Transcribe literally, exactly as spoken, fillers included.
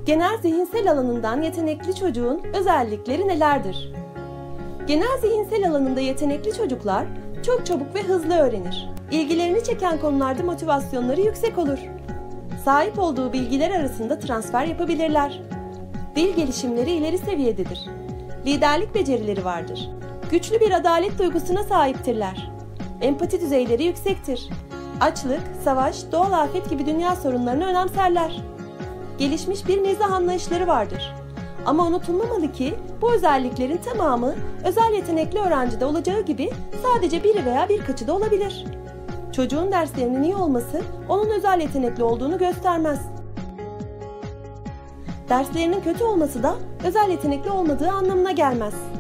Genel zihinsel alanından yetenekli çocuğun özellikleri nelerdir? Genel zihinsel alanında yetenekli çocuklar çok çabuk ve hızlı öğrenir. İlgilerini çeken konularda motivasyonları yüksek olur. Sahip olduğu bilgiler arasında transfer yapabilirler. Dil gelişimleri ileri seviyededir. Liderlik becerileri vardır. Güçlü bir adalet duygusuna sahiptirler. Empati düzeyleri yüksektir. Açlık, savaş, doğal afet gibi dünya sorunlarını önemserler. Gelişmiş bir mizah anlayışları vardır. Ama unutulmamalı ki bu özelliklerin tamamı özel yetenekli öğrencide olacağı gibi sadece biri veya birkaçı da olabilir. Çocuğun derslerinin iyi olması onun özel yetenekli olduğunu göstermez. Derslerinin kötü olması da özel yetenekli olmadığı anlamına gelmez.